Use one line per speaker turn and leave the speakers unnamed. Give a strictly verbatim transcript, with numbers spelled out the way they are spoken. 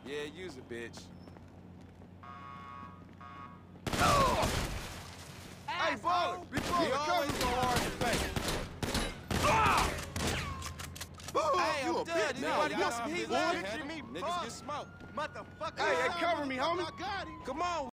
Yeah, use it, bitch.
Hey, baller! Big baller,
You
cover
always
me!
go hard in the face. Hey,
You
I'm
a
done.
bitch now.
Anybody got some heat
Boy,
left?
picture me,
Niggas
fuck.
get smoked.
Motherfucker. Hey, hey, cover me, homie.
Come on.